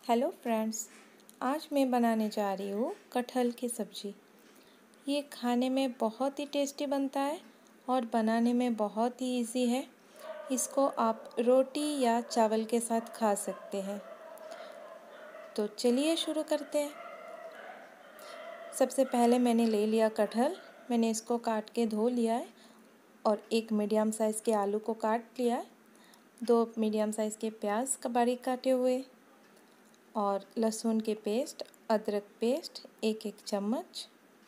Hello friends, आज मैं बनाने जा रही हूँ कटहल की सब्ज़ी। ये खाने में बहुत ही टेस्टी बनता है और बनाने में बहुत ही इजी है। इसको आप रोटी या चावल के साथ खा सकते हैं। तो चलिए शुरू करते हैं। सबसे पहले मैंने ले लिया कटहल। मैंने इसको काट के धो लिया है और एक मीडियम साइज़ के आलू को काट लिया है। 2 मीडियम साइज़ के प्याज का बारीक काटे हुए और लहसुन के पेस्ट, अदरक पेस्ट 1-1 चम्मच।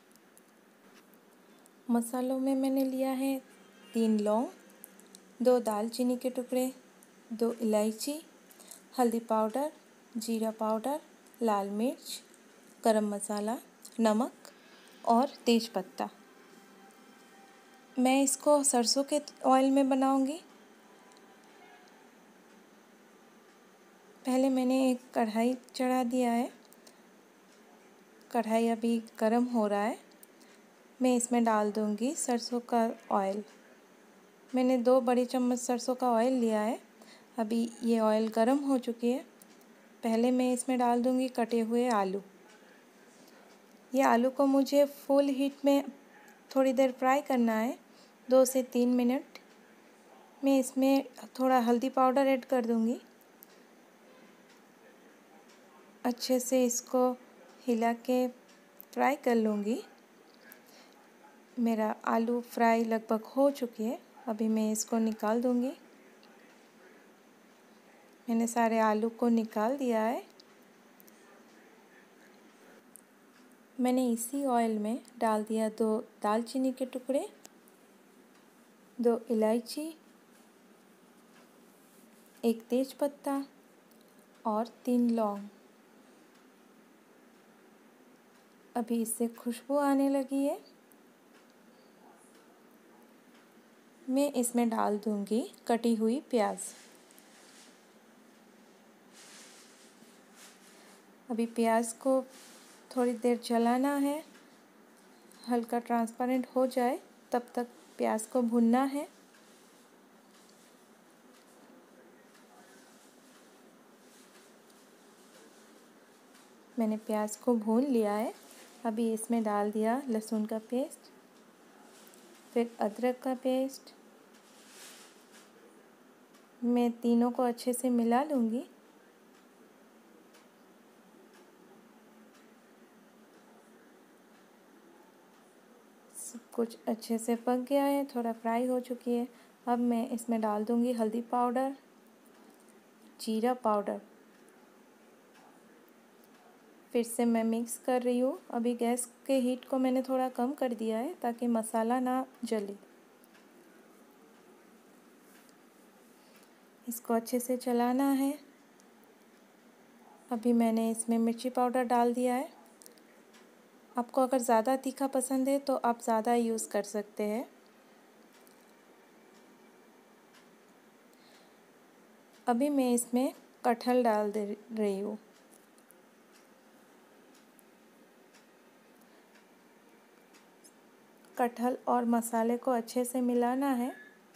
मसालों में मैंने लिया है 3 लौंग, 2 दालचीनी के टुकड़े, 2 इलायची, हल्दी पाउडर, जीरा पाउडर, लाल मिर्च, गरम मसाला, नमक और तेज पत्ता। मैं इसको सरसों के ऑयल में बनाऊंगी। पहले मैंने एक कढ़ाई चढ़ा दिया है। कढ़ाई अभी गर्म हो रहा है। मैं इसमें डाल दूंगी सरसों का ऑयल। मैंने 2 बड़ी चम्मच सरसों का ऑयल लिया है। अभी ये ऑयल गर्म हो चुकी है। पहले मैं इसमें डाल दूंगी कटे हुए आलू। ये आलू को मुझे फुल हीट में थोड़ी देर फ्राई करना है, 2 से 3 मिनट। मैं इसमें थोड़ा हल्दी पाउडर ऐड कर दूंगी। अच्छे से इसको हिला के फ्राई कर लूँगी। मेरा आलू फ्राई लगभग हो चुकी है। अभी मैं इसको निकाल दूंगी। मैंने सारे आलू को निकाल दिया है। मैंने इसी ऑयल में डाल दिया 2 दालचीनी के टुकड़े, 2 इलायची, 1 तेज पत्ता और 3 लौंग। अभी इससे खुशबू आने लगी है। मैं इसमें डाल दूंगी कटी हुई प्याज। अभी प्याज को थोड़ी देर चलाना है, हल्का ट्रांसपेरेंट हो जाए तब तक प्याज को भूनना है। मैंने प्याज को भून लिया है। अभी इसमें डाल दिया लहसुन का पेस्ट, फिर अदरक का पेस्ट। मैं तीनों को अच्छे से मिला लूँगी। सब कुछ अच्छे से पक गया है, थोड़ा फ्राई हो चुकी है। अब मैं इसमें डाल दूँगी हल्दी पाउडर, जीरा पाउडर। फिर से मैं मिक्स कर रही हूँ। अभी गैस के हीट को मैंने थोड़ा कम कर दिया है ताकि मसाला ना जले। इसको अच्छे से चलाना है। अभी मैंने इसमें मिर्ची पाउडर डाल दिया है। आपको अगर ज़्यादा तीखा पसंद है तो आप ज़्यादा यूज़ कर सकते हैं। अभी मैं इसमें कटहल डाल दे रही हूँ। कटहल और मसाले को अच्छे से मिलाना है।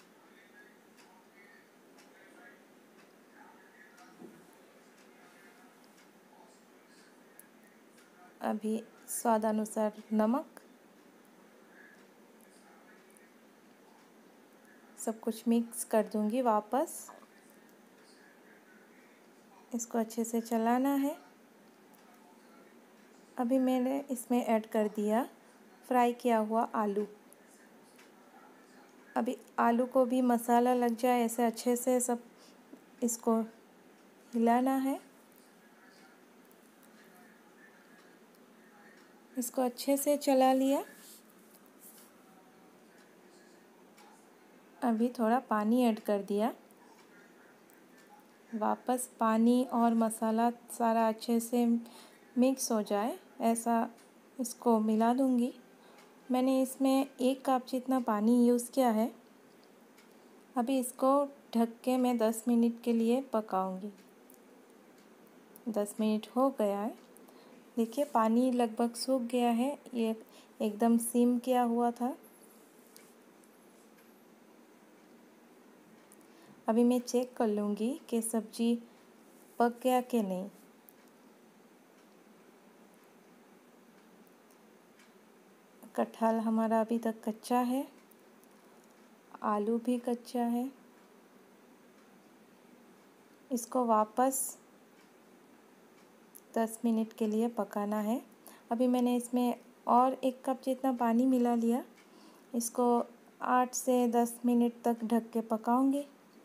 अभी स्वादानुसार नमक। सब कुछ मिक्स कर दूंगी वापस। इसको अच्छे से चलाना है। अभी मैंने इसमें ऐड कर दिया फ्राई किया हुआ आलू। अभी आलू को भी मसाला लग जाए ऐसे अच्छे से सब इसको हिलाना है। इसको अच्छे से चला लिया। अभी थोड़ा पानी ऐड कर दिया। वापस पानी और मसाला सारा अच्छे से मिक्स हो जाए ऐसा इसको मिला दूंगी। मैंने इसमें 1 कप जितना पानी यूज़ किया है। अभी इसको ढक के मैं 10 मिनट के लिए पकाऊंगी। 10 मिनट हो गया है। देखिए पानी लगभग सूख गया है। ये एकदम सिम किया हुआ था। अभी मैं चेक कर लूँगी कि सब्ज़ी पक गया कि नहीं। कटहल हमारा अभी तक कच्चा है, आलू भी कच्चा है। इसको वापस 10 मिनट के लिए पकाना है। अभी मैंने इसमें और 1 कप जितना पानी मिला लिया। इसको 8 से 10 मिनट तक ढक के पकाऊंगी।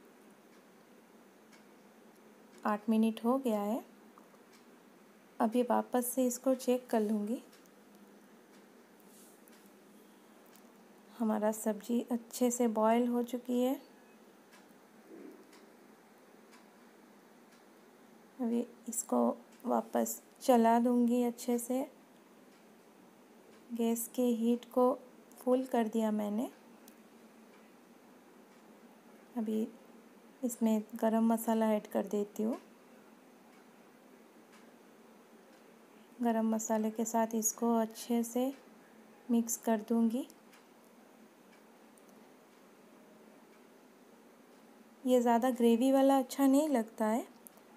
8 मिनट हो गया है। अभी वापस से इसको चेक कर लूँगी। हमारा सब्जी अच्छे से बॉयल हो चुकी है। अभी इसको वापस चला दूँगी अच्छे से। गैस के हीट को फुल कर दिया मैंने। अभी इसमें गरम मसाला ऐड कर देती हूँ। गरम मसाले के साथ इसको अच्छे से मिक्स कर दूँगी। ये ज़्यादा ग्रेवी वाला अच्छा नहीं लगता है।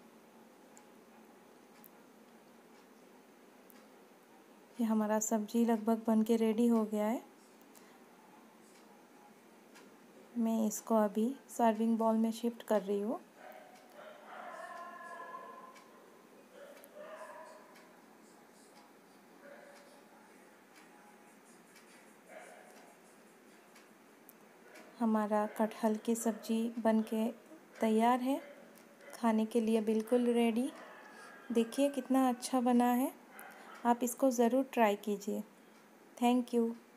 ये हमारा सब्जी लगभग बन के रेडी हो गया है। मैं इसको अभी सर्विंग बाउल में शिफ्ट कर रही हूँ। हमारा कटहल की सब्ज़ी बनके तैयार है, खाने के लिए बिल्कुल रेडी। देखिए कितना अच्छा बना है। आप इसको ज़रूर ट्राई कीजिए। Thank you.